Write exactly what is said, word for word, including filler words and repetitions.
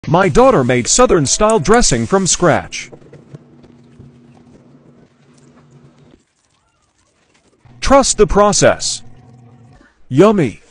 My daughter made Southern-style dressing from scratch. Trust the process. Yummy!